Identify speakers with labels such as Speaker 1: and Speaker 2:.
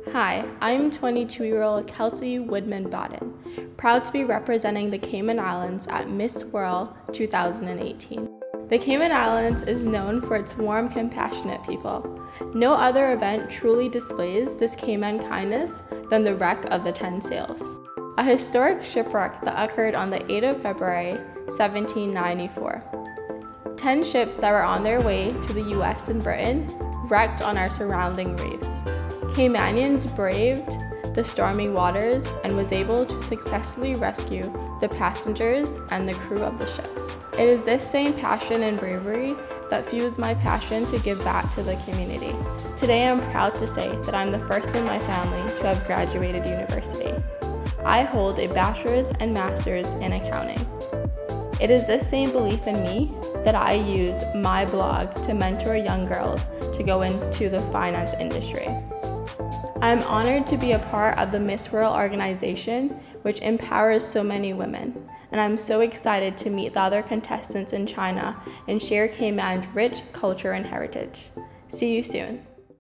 Speaker 1: Hi, I'm 22-year-old Kelsey Woodman-Baden, proud to be representing the Cayman Islands at Miss World 2018. The Cayman Islands is known for its warm, compassionate people. No other event truly displays this Cayman kindness than the wreck of the 10 Sails, a historic shipwreck that occurred on the 8th of February, 1794. 10 ships that were on their way to the US and Britain wrecked on our surrounding reefs. Caymanians braved the stormy waters and was able to successfully rescue the passengers and the crew of the ships. It is this same passion and bravery that fuels my passion to give back to the community. Today I'm proud to say that I'm the first in my family to have graduated university. I hold a bachelor's and master's in accounting. It is this same belief in me that I use my blog to mentor young girls to go into the finance industry. I'm honored to be a part of the Miss World organization, which empowers so many women, and I'm so excited to meet the other contestants in China and share Cayman's rich culture and heritage. See you soon.